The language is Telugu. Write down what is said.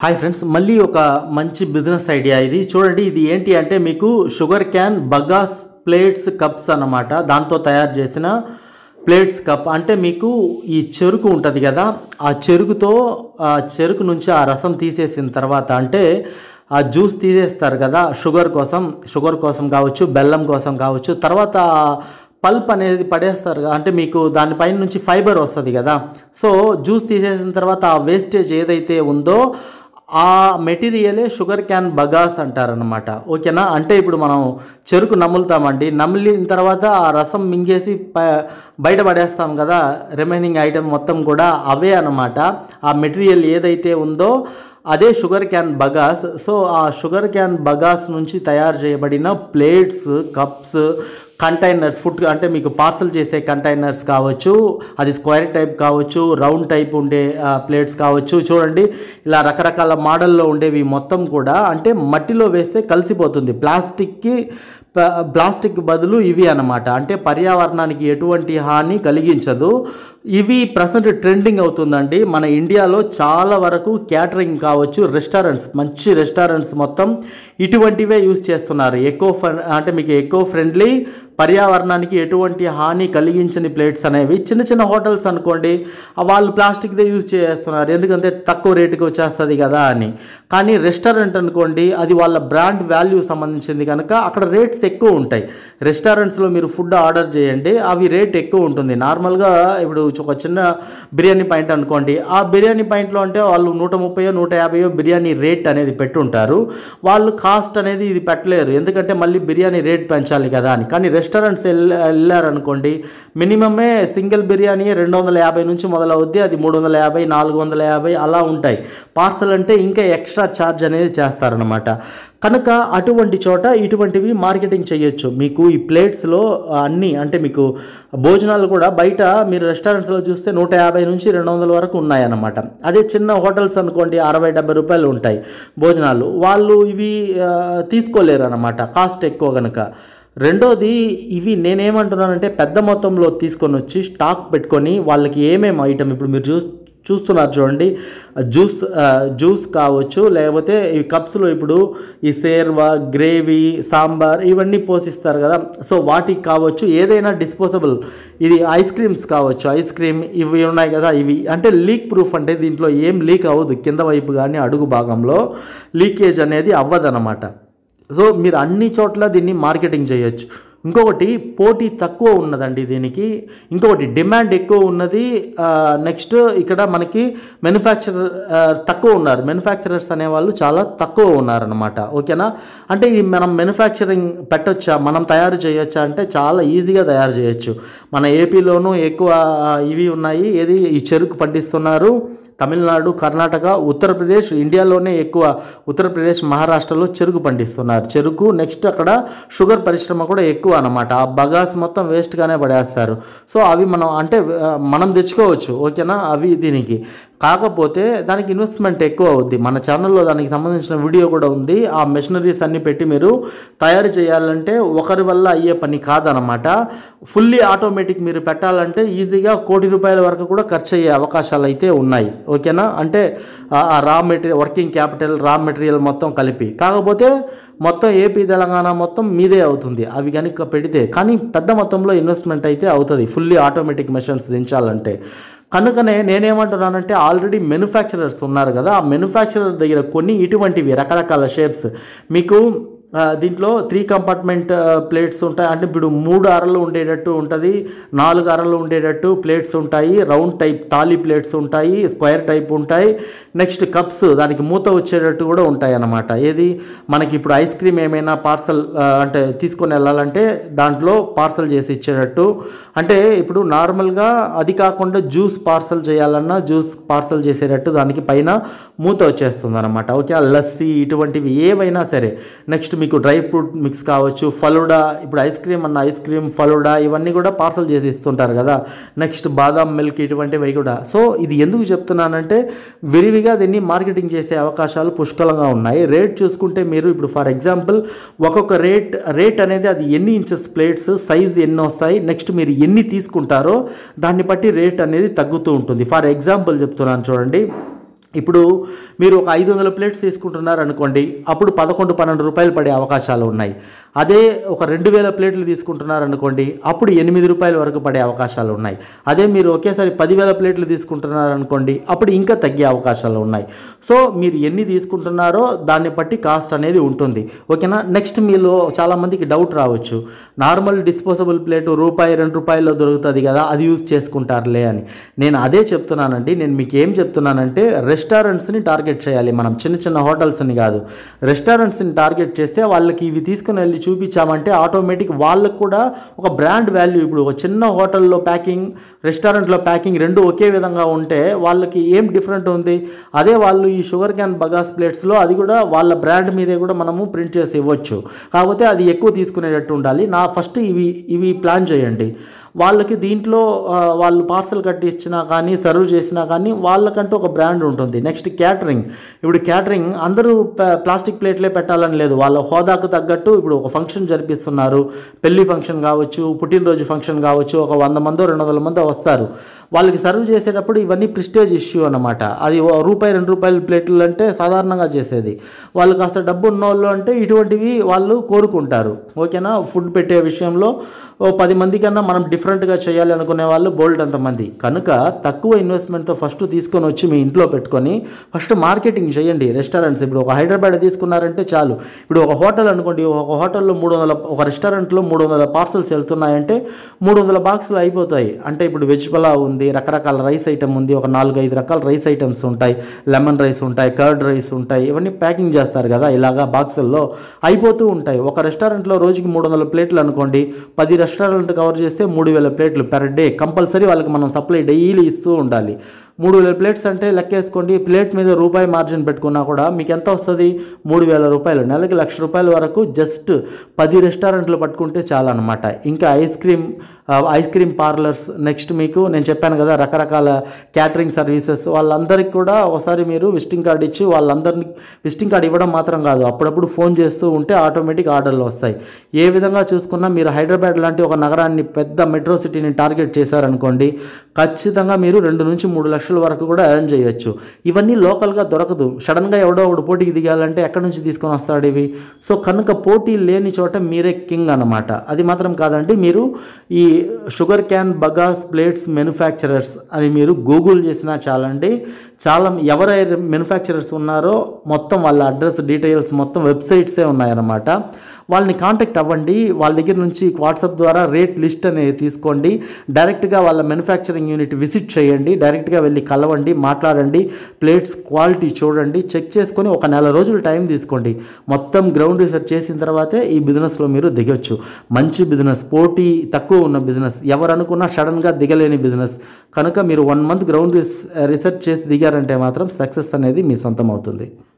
హాయ్ ఫ్రెండ్స్, మళ్ళీ ఒక మంచి బిజినెస్ ఐడియా ఇది. చూడండి, ఇది ఏంటి అంటే మీకు sugar cane bagasse plates cups అన్నమాట. దాంతో తయారు చేసిన ప్లేట్స్ కప్ అంటే మీకు ఈ చెరుకు ఉంటుంది కదా, ఆ చెరుకుతో చెరుకు నుంచి ఆ రసం తీసేసిన తర్వాత అంటే ఆ జ్యూస్ తీసేస్తారు కదా, షుగర్ కోసం కావచ్చు, బెల్లం కోసం కావచ్చు. తర్వాత పల్ప్ అనేది పడేస్తారు కదా, అంటే మీకు దానిపైన నుంచి ఫైబర్ వస్తుంది కదా. సో జ్యూస్ తీసేసిన తర్వాత ఆ వేస్టేజ్ ఏదైతే ఉందో ఆ మెటీరియలే షుగర్ క్యాన్ బగాస్ అంటారనమాట. ఓకేనా? అంటే ఇప్పుడు మనం చెరుకు నములుతామండి, నమిలిన తర్వాత ఆ రసం మింగేసి బయట పడేస్తాం కదా, రిమైనింగ్ ఐటమ్ మొత్తం కూడా అవే అన్నమాట. ఆ మెటీరియల్ ఏదైతే ఉందో అదే షుగర్ క్యాన్ బగాస్. సో ఆ షుగర్ క్యాన్ బగాస్ నుంచి తయారు చేయబడిన ప్లేట్స్, కప్స్, కంటైనర్స్, ఫుడ్ అంటే మీకు పార్సల్ చేసే కంటైనర్స్ కావచ్చు, అది స్క్వేర్ టైప్ కావచ్చు, రౌండ్ టైప్ ఉండే ప్లేట్స్ కావచ్చు. చూడండి, ఇలా రకరకాల మోడల్లో ఉండేవి మొత్తం కూడా అంటే మట్టిలో వేస్తే కలిసిపోతుంది. ప్లాస్టిక్ బదులు ఇవి అన్నమాట. అంటే పర్యావరణానికి ఎటువంటి హాని కలిగించదు. ఇవి ప్రజెంట్ ట్రెండింగ్ అవుతుందండి మన ఇండియాలో. చాలా వరకు క్యాటరింగ్ కావచ్చు, మంచి రెస్టారెంట్స్ మొత్తం ఇటువంటివే యూజ్ చేస్తున్నారు. అంటే మీకు ఎకో ఫ్రెండ్లీ, పర్యావరణానికి ఎటువంటి హాని కలిగించని ప్లేట్స్ అనేవి. చిన్న హోటల్స్ అనుకోండి, వాళ్ళు ప్లాస్టిక్దే యూజ్ చేస్తున్నారు, ఎందుకంటే తక్కువ రేటుకి వచ్చేస్తుంది కదా అని. కానీ రెస్టారెంట్ అనుకోండి, అది వాళ్ళ బ్రాండ్ వాల్యూ సంబంధించింది కనుక అక్కడ రేట్స్ ఎక్కువ ఉంటాయి. రెస్టారెంట్స్లో మీరు ఫుడ్ ఆర్డర్ చేయండి, అవి రేట్ ఎక్కువ ఉంటుంది. నార్మల్గా ఇప్పుడు ఒక చిన్న బిర్యానీ పాయింట్ అనుకోండి, ఆ బిర్యానీ పాయింట్లో అంటే వాళ్ళు 130 150 బిర్యానీ రేట్ అనేది పెట్టుంటారు. వాళ్ళు కాస్ట్ అనేది ఇది పెట్టలేరు, ఎందుకంటే మళ్ళీ బిర్యానీ రేట్ పెంచాలి కదా అని. కానీ రెస్టారెంట్స్ వెళ్ళారనుకోండి, మినిమమే సింగిల్ బిర్యానీ 250 నుంచి మొదలవుద్ది, అది 350 450 అలా ఉంటాయి. పార్సల్ అంటే ఇంకా ఎక్స్ట్రా ఛార్జ్ అనేది చేస్తారనమాట. కనుక అటువంటి చోట ఇటువంటివి మార్కెటింగ్ చేయొచ్చు. మీకు ఈ ప్లేట్స్లో అన్నీ అంటే మీకు భోజనాలు కూడా బయట మీరు రెస్టారెంట్స్లో చూస్తే 150 నుంచి 200 వరకు ఉన్నాయన్నమాట. అదే చిన్న హోటల్స్ అనుకోండి 60-70 రూపాయలు ఉంటాయి భోజనాలు. వాళ్ళు ఇవి తీసుకోలేరు అన్నమాట, కాస్ట్ ఎక్కువ కనుక. రెండోది, ఇవి నేనేమంటున్నానంటే పెద్ద మొత్తంలో తీసుకొని వచ్చి స్టాక్ పెట్టుకొని వాళ్ళకి ఏమేమి ఐటమ్ ఇప్పుడు మీరు చూస్తున్నారు చూడండి, జ్యూస్ కావచ్చు, లేకపోతే ఈ కప్స్లో ఇప్పుడు ఈ సేర్వా, గ్రేవీ, సాంబార్ ఇవన్నీ పోసిస్తారు కదా. సో వాటికి కావచ్చు, ఏదైనా డిస్పోజబుల్, ఇది ఐస్ క్రీమ్స్ కావచ్చు, ఐస్ క్రీమ్ ఇవి ఉన్నాయి కదా, ఇవి అంటే లీక్ ప్రూఫ్, అంటే దీంట్లో ఏం లీక్ అవ్వదు, కింద వైపు కానీ అడుగు భాగంలో లీకేజ్ అనేది అవ్వదన్నమాట. సో మీరు అన్ని చోట్ల దీన్ని మార్కెటింగ్ చేయొచ్చు. ఇంకొకటి, పోటీ తక్కువ ఉన్నదండి దీనికి. ఇంకొకటి, డిమాండ్ ఎక్కువ ఉన్నది. నెక్స్ట్ ఇక్కడ మనకి మ్యానుఫ్యాక్చరర్స్ అనేవాళ్ళు చాలా తక్కువ ఉన్నారనమాట. ఓకేనా? అంటే ఇది మనం మ్యానుఫ్యాక్చరింగ్ పెట్టొచ్చా, మనం తయారు చేయొచ్చా అంటే చాలా ఈజీగా తయారు చేయొచ్చు. మన ఏపీలోనూ ఎక్కువ ఇవి ఉన్నాయి. ఏది ఈ చెరుకు పండిస్తున్నారు. తమిళనాడు, కర్ణాటక, ఉత్తరప్రదేశ్, ఇండియాలోనే ఎక్కువ ఉత్తరప్రదేశ్, మహారాష్ట్రలో చెరుకు పండిస్తున్నారు. చెరుకు నెక్స్ట్ అక్కడ షుగర్ పరిశ్రమ కూడా ఎక్కువ అన్నమాట. ఆ బగాస్ మొత్తం వేస్ట్గానే పడేస్తారు. సో అవి మనం తెచ్చుకోవచ్చు. ఓకేనా? అవి దీనికి కాకపోతే దానికి ఇన్వెస్ట్మెంట్ ఎక్కువ అవుద్ది. మన ఛానల్లో దానికి సంబంధించిన వీడియో కూడా ఉంది. ఆ మెషినరీస్ అన్ని పెట్టి మీరు తయారు చేయాలంటే ఒకరి వల్ల అయ్యే పని కాదనమాట. ఫుల్లీ ఆటోమేటిక్ మీరు పెట్టాలంటే ఈజీగా ₹1,00,00,000 వరకు కూడా ఖర్చు అయ్యే అవకాశాలు అయితే ఉన్నాయి. ఓకేనా? అంటే ఆ వర్కింగ్ క్యాపిటల్, రా మెటీరియల్ మొత్తం కలిపి. కాకపోతే మొత్తం ఏపీ, తెలంగాణ మొత్తం మీదే అవుతుంది అవి కనుక పెడితే. కానీ పెద్ద మొత్తంలో ఇన్వెస్ట్మెంట్ అయితే అవుతుంది ఫుల్లీ ఆటోమేటిక్ మెషిన్స్ దించాలంటే. కనుకనే నేనేమంటున్నానంటే, ఆల్రెడీ మ్యానుఫ్యాక్చరర్స్ ఉన్నారు కదా, ఆ మ్యానుఫ్యాక్చరర్ దగ్గర కొన్ని ఇటువంటివి రకరకాల షేప్స్ మీకు దీంట్లో 3 కంపార్ట్మెంట్ ప్లేట్స్ ఉంటాయి. అంటే ఇప్పుడు 3 అరలు ఉండేటట్టు ఉంటుంది, 4 అరలు ఉండేటట్టు ప్లేట్స్ ఉంటాయి, రౌండ్ టైప్ తాళీ ప్లేట్స్ ఉంటాయి, స్క్వేర్ టైప్ ఉంటాయి. నెక్స్ట్ కప్స్, దానికి మూత వచ్చేటట్టు కూడా ఉంటాయి అన్నమాట. ఏది మనకి ఇప్పుడు ఐస్ క్రీమ్ ఏమైనా పార్సల్ అంటే తీసుకొని వెళ్ళాలంటే దాంట్లో పార్సల్ చేసి ఇచ్చేటట్టు. అంటే ఇప్పుడు నార్మల్గా అది కాకుండా జ్యూస్ పార్సల్ చేయాలన్నా జ్యూస్ పార్సల్ చేసేటట్టు దానికి పైన మూత వచ్చేస్తుంది అనమాట. ఓకే? లస్సీ ఇటువంటివి ఏవైనా సరే. నెక్స్ట్ మీకు డ్రై ఫ్రూట్ మిక్స్ కావచ్చు, ఫలూడా, ఇప్పుడు ఐస్ క్రీమ్ ఫలూడా ఇవన్నీ కూడా పార్సల్ చేసి ఇస్తుంటారు కదా. నెక్స్ట్ బాదాం మిల్క్ ఇటువంటివి కూడా. సో ఇది ఎందుకు చెప్తున్నానంటే, విరివిగా దీన్ని మార్కెటింగ్ చేసే అవకాశాలు పుష్కలంగా ఉన్నాయి. రేట్ చూసుకుంటే మీరు ఇప్పుడు ఫర్ ఎగ్జాంపుల్ ఒక్కొక్క రేట్ అనేది అది ఎన్ని ఇంచెస్ ప్లేట్స్, సైజ్ ఎన్ని వస్తాయి, నెక్స్ట్ మీరు ఎన్ని తీసుకుంటారో దాన్ని బట్టి రేట్ అనేది తగ్గుతూ ఉంటుంది. ఫర్ ఎగ్జాంపుల్ చెప్తున్నాను చూడండి, ఇప్పుడు మీరు ఒక 500 ప్లేట్స్ తీసుకుంటున్నారు అనుకోండి, అప్పుడు 11-12 రూపాయలు పడే అవకాశాలు ఉన్నాయి. అదే ఒక 2000 ప్లేట్లు తీసుకుంటున్నారు అనుకోండి, అప్పుడు 8 రూపాయల వరకు పడే అవకాశాలు ఉన్నాయి. అదే మీరు ఒకేసారి 10,000 ప్లేట్లు తీసుకుంటున్నారు అనుకోండి, అప్పుడు ఇంకా తగ్గే అవకాశాలు ఉన్నాయి. సో మీరు ఎన్ని తీసుకుంటున్నారో దాన్ని బట్టి కాస్ట్ అనేది ఉంటుంది. ఓకేనా. నెక్స్ట్ మీలో చాలామందికి డౌట్ రావచ్చు, నార్మల్ డిస్పోజబుల్ ప్లేటు ₹1-2 దొరుకుతుంది కదా, అది యూజ్ చేసుకుంటారులే అని. నేను అదే చెప్తున్నానండి. నేను మీకు ఏం చెప్తున్నానంటే, రెస్టారెంట్స్ని టార్గెట్ చేయాలి మనం, చిన్న చిన్న హోటల్స్ని కాదు. రెస్టారెంట్స్ని టార్గెట్ చేస్తే వాళ్ళకి ఇవి తీసుకుని వెళ్ళి చూపించామంటే ఆటోమేటిక్ వాళ్ళకు కూడా ఒక బ్రాండ్ వాల్యూ. ఇప్పుడు ఒక చిన్న హోటల్లో ప్యాకింగ్, రెస్టారెంట్లో ప్యాకింగ్ రెండు ఒకే విధంగా ఉంటే వాళ్ళకి ఏం డిఫరెంట్ ఉంది? అదే వాళ్ళు ఈ షుగర్ క్యాన్ బగాస్ ప్లేట్స్లో అది కూడా వాళ్ళ బ్రాండ్ మీదే కూడా మనము ప్రింట్ చేసి ఇవ్వచ్చు. కాకపోతే అది ఎక్కువ తీసుకునేటట్టు ఉండాలి. ఫస్ట్ ఇవి ప్లాన్ చేయండి. వాళ్ళకి దీంట్లో వాళ్ళు పార్సల్ కట్టి ఇచ్చినా కానీ, సర్వ్ చేసినా కానీ వాళ్ళకంటూ ఒక బ్రాండ్ ఉంటుంది. Next catering. ఇప్పుడు క్యాటరింగ్ అందరూ ప్లాస్టిక్ ప్లేట్లే పెట్టాలని లేదు. వాళ్ళ హోదాకు తగ్గట్టు ఇప్పుడు ఒక ఫంక్షన్ జరిపిస్తున్నారు, పెళ్లి ఫంక్షన్ కావచ్చు, పుట్టినరోజు ఫంక్షన్ కావచ్చు, ఒక 100 మందో 200 మందో వస్తారు. వాళ్ళకి సర్వ్ చేసేటప్పుడు ఇవన్నీ ప్రిస్టేజ్ ఇష్యూ అనమాట. అది ₹1-2 ప్లేట్లు అంటే సాధారణంగా చేసేది. వాళ్ళు కాస్త డబ్బు ఉన్నోళ్ళు అంటే ఇటువంటివి వాళ్ళు కోరుకుంటారు. ఓకేనా. ఫుడ్ పెట్టే విషయంలో 10 మంది కన్నా మనం డిఫరెంట్గా చేయాలి అనుకునే వాళ్ళు బోల్డ్ అంతమంది. కనుక తక్కువ ఇన్వెస్ట్మెంట్తో ఫస్ట్ తీసుకొని వచ్చి మీ ఇంట్లో పెట్టుకొని ఫస్ట్ మార్కెటింగ్ చేయండి. రెస్టారెంట్స్ ఇప్పుడు ఒక హైదరాబాద్ తీసుకున్నారంటే చాలు. ఇప్పుడు ఒక హోటల్ అనుకోండి, ఒక హోటల్లో 300, ఒక రెస్టారెంట్లో 300 పార్సల్స్ వెళ్తున్నాయంటే 300 బాక్సులు అయిపోతాయి. అంటే ఇప్పుడు వెజ్ పలావ్ ఉంది, రకరకాల రైస్ ఐటమ్ ఉంది, ఒక 4-5 రకాల రైస్ ఐటమ్స్ ఉంటాయి, లెమన్ రైస్ ఉంటాయి, కర్డ్ రైస్ ఉంటాయి, ఇవన్నీ ప్యాకింగ్ చేస్తారు కదా ఇలాగా బాక్సుల్లో, అయిపోతూ ఉంటాయి. ఒక రెస్టారెంట్లో రోజుకి 300 ప్లేట్లు అనుకోండి, 10 రెస్టారెంట్ కవర్ చేస్తే 3000 ప్లేట్లు పెర్ డే కంపల్సరీ వాళ్ళకి మనం సప్లై డైలీ ఇస్తూ ఉండాలి. 3000 ప్లేట్స్ అంటే లెక్కేసుకోండి. ప్లేట్ మీద రూపాయి మార్జిన్ పెట్టుకున్నా కూడా మీకు ఎంత వస్తుంది? 3000 రూపాయలు. నెలకి ₹1,00,000 వరకు జస్ట్ 10 రెస్టారెంట్లు పట్టుకుంటే చాలన్నమాట. ఇంకా ఐస్ క్రీమ్ పార్లర్స్, నెక్స్ట్ మీకు నేను చెప్పాను కదా రకరకాల క్యాటరింగ్ సర్వీసెస్, వాళ్ళందరికీ కూడా ఒకసారి మీరు విజిటింగ్ కార్డు ఇచ్చి వాళ్ళందరినీ, విజిటింగ్ కార్డు ఇవ్వడం మాత్రం కాదు, అప్పుడప్పుడు ఫోన్ చేస్తూ ఉంటే ఆటోమేటిక్ ఆర్డర్లు వస్తాయి. ఏ విధంగా చూసుకున్నా మీరు హైదరాబాద్ లాంటి ఒక నగరాన్ని, పెద్ద మెట్రో సిటీని టార్గెట్ చేశారనుకోండి, ఖచ్చితంగా మీరు 2-3 లక్షల వరకు కూడా ఎర్న్ చేయొచ్చు. ఇవన్నీ లోకల్గా దొరకదు. సడన్గా ఎవడో ఒకడు పోటీకి దిగాలంటే ఎక్కడి నుంచి తీసుకొని వస్తాడు ఇవి? సో కనుక పోటీ లేని చోట మీరే కింగ్ అన్నమాట. అది మాత్రం కాదండి, మీరు ఈ sugar cane bagasse plates manufacturers అని మీరు గూగుల్ చేసినా చాలండి. చాలా ఎవరైతే మ్యానుఫ్యాక్చరర్స్ ఉన్నారో మొత్తం వాళ్ళ అడ్రస్ డీటెయిల్స్ మొత్తం వెబ్సైట్సే ఉన్నాయన్నమాట. వాళ్ళని కాంటాక్ట్ అవ్వండి. వాళ్ళ దగ్గర నుంచి వాట్సాప్ ద్వారా రేట్ లిస్ట్ అనేది తీసుకోండి. డైరెక్ట్గా వాళ్ళ మ్యానుఫ్యాక్చరింగ్ యూనిట్ విజిట్ చేయండి. డైరెక్ట్గా వెళ్ళి కలవండి, మాట్లాడండి, ప్లేట్స్ క్వాలిటీ చూడండి, చెక్ చేసుకొని ఒక 4 రోజులు టైం తీసుకోండి. మొత్తం గ్రౌండ్ రీసెర్చ్ చేసిన తర్వాతే ఈ బిజినెస్లో మీరు దిగొచ్చు. మంచి బిజినెస్, పోటీ తక్కువ ఉన్న బిజినెస్, ఎవరు అనుకున్నా సడన్గా దిగలేని బిజినెస్. కనుక మీరు 1 మంత్ గ్రౌండ్ రీసెర్చ్ చేసి దిగారంటే మాత్రం సక్సెస్ అనేది మీ సొంతం అవుతుంది.